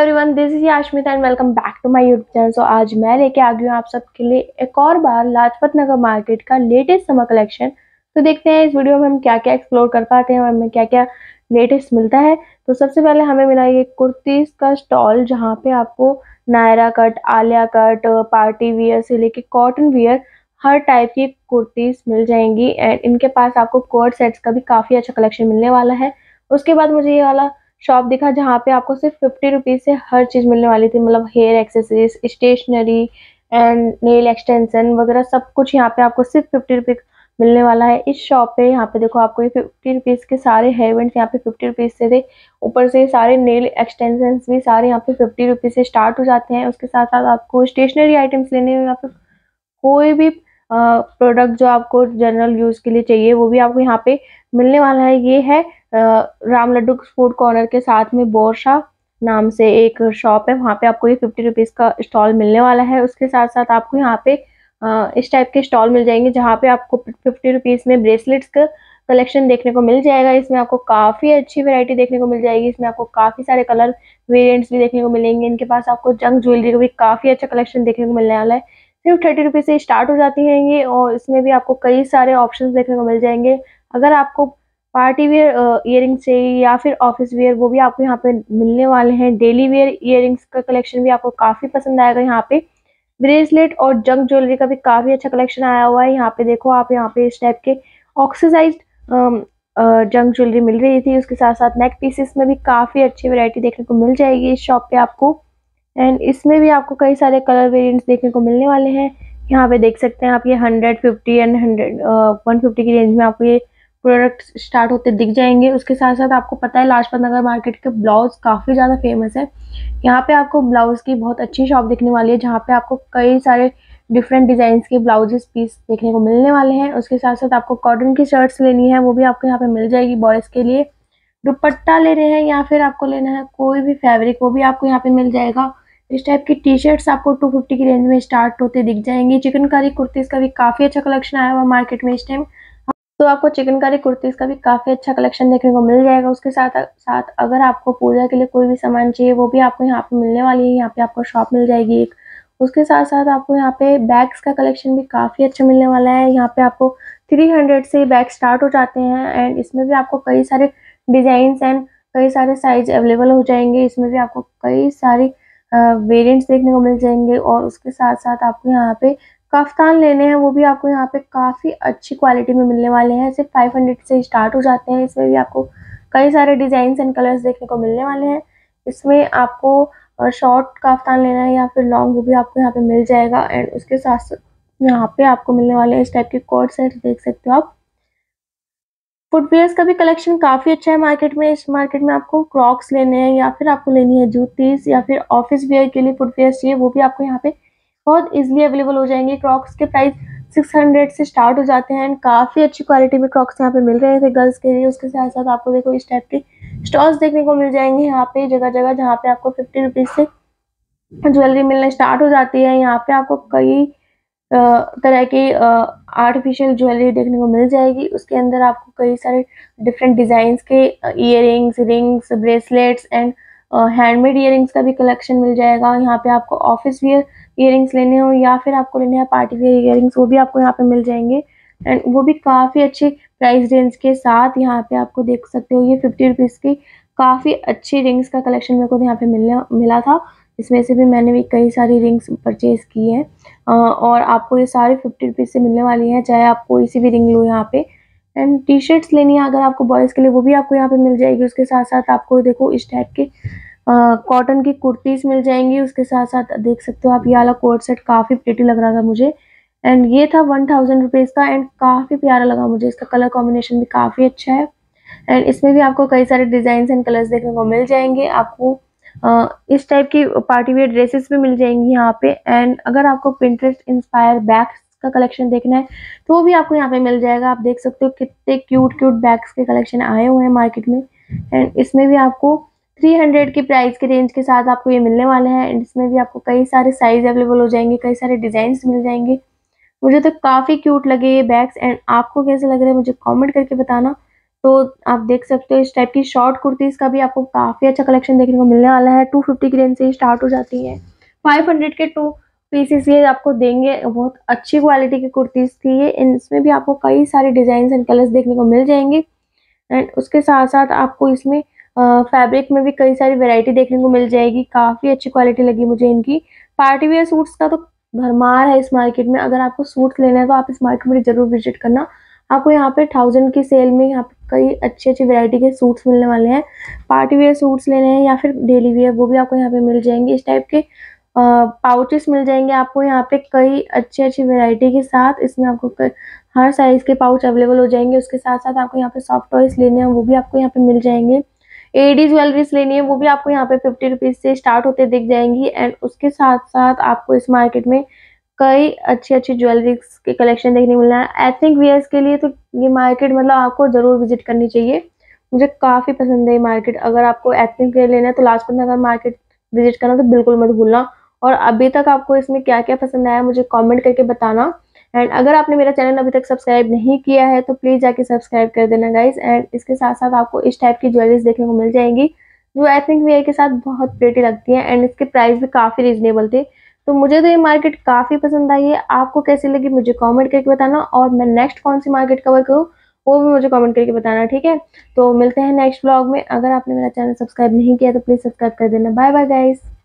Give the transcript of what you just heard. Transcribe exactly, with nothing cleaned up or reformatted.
Everyone, this is Yashmita and welcome back to my YouTube channel. So आज मैं लेके आ गई हूँ आप सबके लिए एक और बार लाजपत नगर मार्केट का लेटेस्ट समर कलेक्शन। तो देखते हैं इस वीडियो में हम क्या क्या एक्सप्लोर कर पाते हैं और हमें क्या क्या लेटेस्ट मिलता है। तो सबसे पहले हमें मिला ये कुर्तीज का स्टॉल, जहाँ पे आपको Naira cut, Alia cut, party wear से लेके कॉटन वियर हर टाइप की कुर्तीज मिल जाएंगी। एंड इनके पास आपको कोट सेट्स का भी काफ़ी अच्छा कलेक्शन मिलने वाला है। उसके बाद मुझे ये वाला शॉप दिखा जहाँ पे आपको सिर्फ फिफ्टी रुपीज़ से हर चीज़ मिलने वाली थी, मतलब hair accessories, stationery and nail extension वगैरह सब कुछ यहाँ पे आपको सिर्फ फिफ्टी रुपीज़ मिलने वाला है इस शॉप पे। यहाँ पे देखो आपको ये फिफ्टी रुपीज़ के सारे हेयर बैंड्स यहाँ पे फिफ्टी रुपीज़ से थे। ऊपर से सारे नेल एक्सटेंशन भी सारे यहाँ पे फिफ्टी रुपीज़ से स्टार्ट हो जाते हैं। उसके साथ साथ आपको स्टेशनरी आइटम्स लेने में यहाँ पे कोई भी प्रोडक्ट जो आपको जनरल यूज़ के लिए चाहिए वो भी आपको यहाँ पे मिलने वाला है। ये है राम लड्डू फूड कॉर्नर के साथ में बोरशा नाम से एक शॉप है, वहाँ पे आपको ये फिफ्टी रुपीज़ का स्टॉल मिलने वाला है। उसके साथ साथ आपको यहाँ पे इस टाइप के स्टॉल मिल जाएंगे जहाँ पे आपको फिफ्टी रुपीज़ में ब्रेसलेट्स का कलेक्शन देखने को मिल जाएगा। इसमें आपको काफ़ी अच्छी वैरायटी देखने को मिल जाएगी। इसमें आपको काफ़ी सारे कलर वेरिएंट्स भी देखने को मिलेंगे। इनके पास आपको जंग ज्वेलरी का भी काफ़ी अच्छा कलेक्शन देखने को मिलने वाला है। सिर्फ थर्टी रुपीज़ से स्टार्ट हो जाती हैं ये, और इसमें भी आपको कई सारे ऑप्शंस देखने को मिल जाएंगे। अगर आपको पार्टी वेयर इयरिंग्स चाहिए या फिर ऑफिस वेयर, वो भी आपको यहाँ पे मिलने वाले हैं। डेली वेयर इयरिंग्स का कलेक्शन भी आपको काफ़ी पसंद आएगा। यहाँ पे ब्रेसलेट और जंग ज्वेलरी का भी काफ़ी अच्छा कलेक्शन आया हुआ है। यहाँ पे देखो आप, यहाँ पे इस टाइप के ऑक्सीडाइज्ड जंग ज्वेलरी मिल रही थी। उसके साथ साथ नेक पीसेस में भी काफ़ी अच्छी वैरायटी देखने को मिल जाएगी इस शॉप पे आपको। एंड इसमें भी आपको कई सारे कलर वेरिएंट्स देखने को मिलने वाले हैं। यहाँ पे देख सकते हैं आप, ये hundred fifty and hundred one fifty की रेंज में आपको ये प्रोडक्ट स्टार्ट होते दिख जाएंगे। उसके साथ साथ आपको पता है लाजपत नगर मार्केट के ब्लाउज काफ़ी ज़्यादा फेमस है। यहाँ पे आपको ब्लाउज की बहुत अच्छी शॉप दिखने वाली है, जहाँ पे आपको कई सारे डिफरेंट डिजाइन के ब्लाउजेस पीस देखने को मिलने वाले हैं। उसके साथ साथ आपको कॉटन की शर्ट्स लेनी है वो भी आपको यहाँ पे मिल जाएगी बॉयज़ के लिए। दुपट्टा ले रहे हैं या फिर आपको लेना है कोई भी फैब्रिक, वो भी आपको यहाँ पे मिल जाएगा। इस टाइप की टी शर्ट्स आपको टू फिफ्टी की रेंज में स्टार्ट होते दिख जाएंगी। चिकनकारी कुर्तीज़ का भी काफ़ी अच्छा कलेक्शन आया हुआ मार्केट में इस टाइम, तो आपको चिकनकारी कुर्तीज़ का भी काफ़ी अच्छा कलेक्शन देखने को मिल जाएगा। उसके साथ साथ अगर आपको पूजा के लिए कोई भी सामान चाहिए वो भी आपको यहाँ पे मिलने वाली है। यहाँ पे आपको शॉप मिल जाएगी एक। उसके साथ साथ आपको यहाँ पे बैग्स का कलेक्शन भी काफ़ी अच्छा मिलने वाला है। यहाँ पे आपको थ्री हंड्रेड से बैग स्टार्ट हो जाते हैं। एंड इसमें भी आपको कई सारे डिज़ाइंस एंड कई सारे साइज अवेलेबल हो जाएंगे। इसमें भी आपको कई सारी वेरिएंट्स देखने को मिल जाएंगे। और उसके साथ साथ आपको यहाँ पे कफ्तान लेने हैं वो भी आपको यहाँ पे काफ़ी अच्छी क्वालिटी में मिलने वाले हैं। सिर्फ फाइव हंड्रेड से स्टार्ट हो जाते हैं। इसमें भी आपको कई सारे डिज़ाइंस एंड कलर्स देखने को मिलने वाले हैं। इसमें आपको शॉर्ट कफ्तान लेना है या फिर लॉन्ग, वो भी आपको यहाँ पे मिल जाएगा। एंड उसके साथ साथ यहाँ पे आपको मिलने वाले हैं इस टाइप के कोट सेट, देख सकते हो आप। फुटवेयर्स का भी कलेक्शन काफ़ी अच्छा है मार्केट में। इस मार्केट में आपको क्रॉक्स लेने हैं या फिर आपको लेनी है जूतीस या फिर ऑफिस वेयर के लिए फुटवेयर चाहिए, वो भी आपको यहाँ पे बहुत इजीली अवेलेबल हो जाएंगे। क्रॉक्स के प्राइस सिक्स हंड्रेड से स्टार्ट हो जाते हैं। काफ़ी अच्छी क्वालिटी में क्रॉक्स यहाँ पे मिल रहे थे गर्ल्स के लिए। उसके साथ साथ आपको देखो इस टाइप के स्टॉल्स देखने को मिल जाएंगे यहाँ पे जगह जगह, जहाँ पे आपको फिफ्टी रुपीज़ से ज्वेलरी मिलना स्टार्ट हो जाती है। यहाँ पे आपको कई तरह की आर्टिफिशियल ज्वेलरी देखने को मिल जाएगी। उसके अंदर आपको कई सारे डिफरेंट डिज़ाइंस के earrings, rings, bracelets and handmade earrings का भी कलेक्शन मिल जाएगा। यहाँ पे आपको ऑफिस वियर इयरिंग्स लेने हो या फिर आपको लेने हैं पार्टी वेयर इयरिंग्स, वो भी आपको यहाँ पे मिल जाएंगे। एंड वो भी काफ़ी अच्छी प्राइस रेंज के साथ। यहाँ पे आपको देख सकते हो ये फिफ्टी रुपीज़ की काफ़ी अच्छी रिंग्स का कलेक्शन मेरे को यहाँ पे मिलने मिला था। इसमें से भी मैंने भी कई सारी रिंग्स परचेज़ की हैं और आपको ये सारी फिफ्टी रुपीज़ से मिलने वाली हैं, चाहे आप कोई सी भी रिंग लो यहाँ पे। एंड टी शर्ट्स लेनी है अगर आपको बॉयज़ के लिए, वो भी आपको यहाँ पे मिल जाएगी। उसके साथ साथ आपको देखो इस टाइप के कॉटन की कुर्तीज़ मिल जाएंगी। उसके साथ साथ देख सकते हो आप, ये वाला कोट सेट काफ़ी प्रिटी लग रहा था मुझे। एंड ये था वन थाउजेंड रुपीज़ का एंड काफ़ी प्यारा लगा मुझे। इसका कलर कॉम्बिनेशन भी काफ़ी अच्छा है। एंड इसमें भी आपको कई सारे डिज़ाइंस एंड कलर्स देखने को मिल जाएंगे। आपको Uh, इस टाइप की पार्टी वेयर ड्रेसेस भी मिल जाएंगी यहाँ पे। एंड अगर आपको पिंटरेस्ट इंस्पायर बैग्स का कलेक्शन देखना है तो वो भी आपको यहाँ पे मिल जाएगा। आप देख सकते हो कितने क्यूट क्यूट बैग्स के कलेक्शन आए हुए हैं मार्केट में। एंड इसमें भी आपको थ्री हंड्रेड की प्राइस के रेंज के साथ आपको ये मिलने वाले हैं। एंड इसमें भी आपको कई सारे साइज अवेलेबल हो जाएंगे, कई सारे डिज़ाइन मिल जाएंगे। मुझे तो काफ़ी क्यूट लगे ये बैग्स। एंड आपको कैसे लग रहे हैं मुझे कॉमेंट करके बताना। तो आप देख सकते हो इस टाइप की शॉर्ट कुर्तीज़ का भी आपको काफ़ी अच्छा कलेक्शन देखने को मिलने वाला है। टू फिफ्टी की रेंज से ही स्टार्ट हो जाती है। फाइव हंड्रेड के टू पीसेस ये आपको देंगे। बहुत अच्छी क्वालिटी की कुर्तीज़ थी ये। इसमें भी आपको कई सारे डिज़ाइंस एंड कलर्स देखने को मिल जाएंगे एंड उसके साथ-साथ आपको इसमें अ, फैब्रिक में भी कई सारी वैरायटी देखने को मिल जाएगी। काफ़ी अच्छी क्वालिटी लगी मुझे इनकी। पार्टी वियर सूट्स का तो भरमार है इस मार्केट में। अगर आपको सूट्स लेना है तो आप इस मार्केट में ज़रूर विज़िट करना। आपको यहाँ पे थाउज़ेंड की सेल में यहाँ पे कई अच्छी-अच्छी वैरायटी के सूट्स मिलने वाले हैं। पार्टी वियर सूट्स लेने हैं या फिर डेली वियर, वो भी आपको यहाँ पे मिल जाएंगे। इस टाइप के अ, पाउचेस मिल जाएंगे आपको यहाँ पे कई अच्छी-अच्छी वैरायटी के साथ। इसमें आपको क हर साइज़ के पाउच अवेलेबल हो जाएंगे। उसके साथ-साथ आपको यहाँ पे सॉफ्ट टॉयज़ लेने हैं, वो भी आपको यहाँ पे मिल जाएंगे। एडी ज्वेलरीज़ लेनी है, वो भी आपको यहाँ पे फिफ्टी रुपीज़ से स्टार्ट होते दिख जाएँगी एंड उसके साथ-साथ आपको इस मार्केट में कई अच्छी-अच्छी ज्वेलरीज़ के कलेक्शन देखने को मिल रहा है। एथनिक वियर्स के लिए तो ये मार्केट मतलब आपको ज़रूर विज़िट करनी चाहिए। मुझे काफ़ी पसंद है ये मार्केट। अगर आपको एथनिक वियर लेना है तो लाजपत नगर मार्केट विज़िट करना तो बिल्कुल मत भूलना। और अभी तक आपको इसमें क्या-क्या पसंद आया मुझे कमेंट करके बताना। एंड अगर आपने मेरा चैनल अभी तक सब्सक्राइब नहीं किया है तो प्लीज़ जाके सब्सक्राइब कर देना गाइज़। एंड इसके साथ-साथ आपको इस टाइप की ज्वेलरीज़ देखने को मिल जाएँगी, जो एथनिक वियर के साथ बहुत प्रिटी लगती हैं एंड इसके प्राइस भी काफ़ी रीज़नेबल थे। तो मुझे तो ये मार्केट काफ़ी पसंद आई है। आपको कैसी लगी मुझे कमेंट करके बताना और मैं नेक्स्ट कौन-सी मार्केट कवर करूँ, वो भी मुझे कमेंट करके बताना, ठीक है? तो मिलते हैं नेक्स्ट व्लॉग में। अगर आपने मेरा चैनल सब्सक्राइब नहीं किया तो प्लीज़ सब्सक्राइब कर देना। Bye bye guys.